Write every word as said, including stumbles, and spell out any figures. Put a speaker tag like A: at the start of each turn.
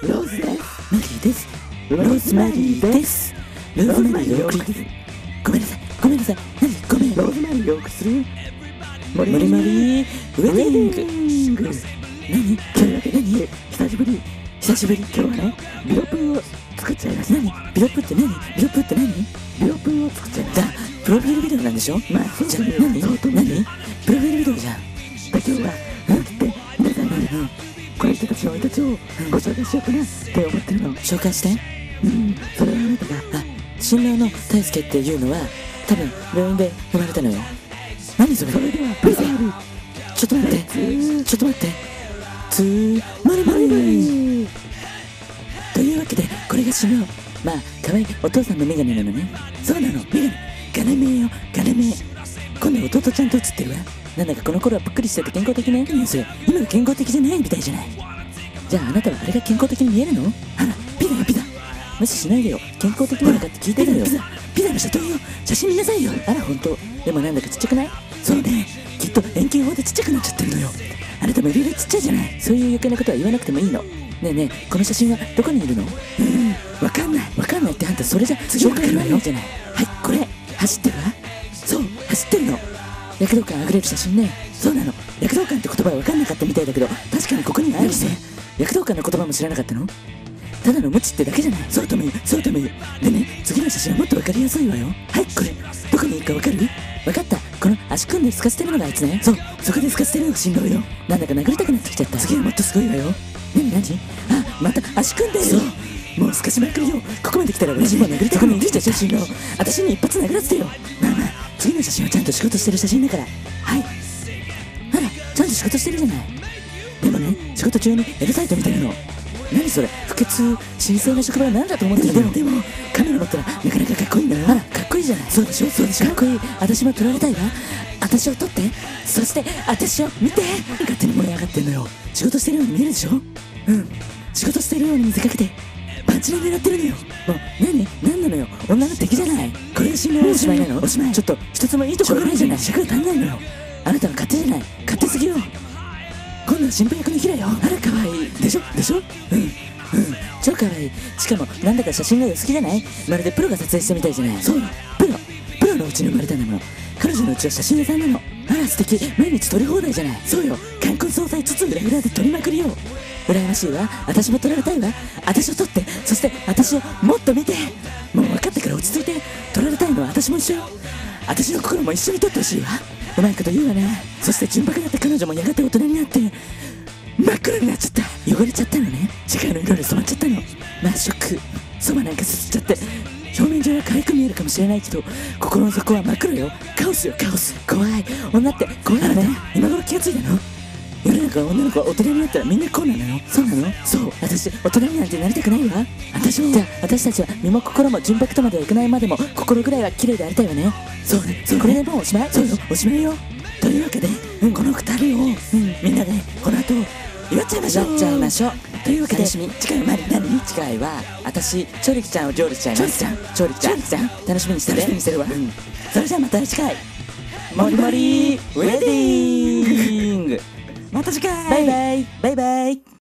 A: ローズマリーです。ローズマリーです。ローズマリーをお送りです。ごめんなさいごめんなさい。何ごめん。ローズマリーをお送りするモリモリモリウェディング。何というわけで何久しぶり久しぶり今日はねビロップを作っちゃいました。何ビロップって何ビロップって何ビロップを作っちゃいました。プロフィールビデオなんでしょ。まあそうじゃん。何何プロフィールビデオじゃん。今日は思い切って皆さんにこの人たちの生い立ちをご紹介しようかなって思ってるの。紹介して。うんそれはあなたがあ新郎の大輔っていうのは多分病院で生まれたのよ。何それ。それではプレゼンちょっと待ってちょっと待ってつーまるまるというわけでこれが新郎。まあ可愛いお父さんのメガネなのね。そうなのメガネガネメよガネメ。今度弟ちゃんと写ってるわ。なんだかこの頃はぷっくりしてて健康的ね。いやそれ今の健康的じゃないみたいじゃない。じゃああなたはあれが健康的に見えるの。あらピザよピザ無視しないでよ。健康的なのかって聞いてるよ。ピザピザの写真よ写真見なさいよ。あらほんとでもなんだかちっちゃくない。そうねきっと遠近法でちっちゃくなっちゃってるのよ。あなたもいろいろちっちゃいじゃない。そういう余計なことは言わなくてもいいの。ねえねえこの写真はどこにいるの。うんわかんないわかんないってあんたそれじゃ紹介ないじゃない。はいこれ走ってるわ。そう走ってるの。躍動感あふれる写真ね。そうなの躍動感って言葉は分かんなかったみたいだけど確かにここにあるぜ。躍動感の言葉も知らなかったの。ただのムチってだけじゃない。そうとも言うそうとも言う。でね次の写真はもっと分かりやすいわよ。はいこれどこにいるか分かる。分かったこの足組んで透かしてるのがあいつね。そうそこで透かしてるのが新郎よ。なんだか殴りたくなってきちゃった。次はもっとすごいわよ。何何あまた足組んでるよ。もう透かしまくるよ。ここまで来たら私も殴りたくなってきちゃった。新郎私に一発殴らせてよ。まあまあ次の写真はちゃんと仕事してる写真だから。はいあらちゃんと仕事してるじゃない。でもね仕事中にエルサイト見てるの。何それ不潔神聖な職場は何だと思ってるの。でもでもカメラ持ったらなかなかかっこいいんだよ。あらかっこいいじゃない。そうでしょそうでしょかっこいい。私も撮られたいわ。私を撮ってそして私を見て。勝手に盛り上がってんのよ。仕事してるように見えるでしょ。うん仕事してるように見せかけてパンチラ狙ってるのよ。もう何何なのよ女の敵じゃない。これが新郎おしまいなの。おしまいちょっと一つもいいところないじゃない。尺が足んないのよ。あなたの勝手じゃない勝手すぎよ。今度は新婦役のキラよ。あら可愛いでしょでしょ。うんうん超可愛い。しかもなんだか写真が良すぎじゃない。まるでプロが撮影したみたいじゃない。そうプロプロのうちに生まれたんだもの。彼女のうちは写真屋さんなの。あら素敵毎日撮り放題じゃない。そうよ冠婚葬祭つつ裏裏で撮りまくりよ。羨ましいわ私も撮られたいわ。私を撮ってそして私をもっと見て。もう分かったから落ち着いて。撮られたいのは私も一緒よ。私の心も一緒に撮ってほしいわ。うまいこと言うわね。そして純白だった彼女もやがて大人になって真っ黒になっちゃった。汚れちゃったのね。世界の色に染まっちゃったの。まあショックそばなんかすすっちゃって表面上は可愛く見えるかもしれないけど心の底は真っ黒よ。カオスよカオス。怖い女って怖いのね。今頃気がついたの。世の中の女の子は大人になったらみんなこうなのよ。そうなの。そう私大人になんてなりたくないわ。私もじゃあ私たちは身も心も純白とまではいかないまでも心ぐらいは綺麗でありたいわね。そうねそうねこれでもうおしまい。そうよおしまいよ。というわけで、うん、この二人を、うん、みんなでこの後祝っちゃいましょう。祝っちゃいましょう。というわけで次回は何何次回は私チョリキちゃんを上陸しちゃいます。チョリキちゃんチョリキちゃん楽しみにしてる楽しみにしてるわ、うん、それじゃあまた次回モリモリウェディングまた次回バイバイバイバイ。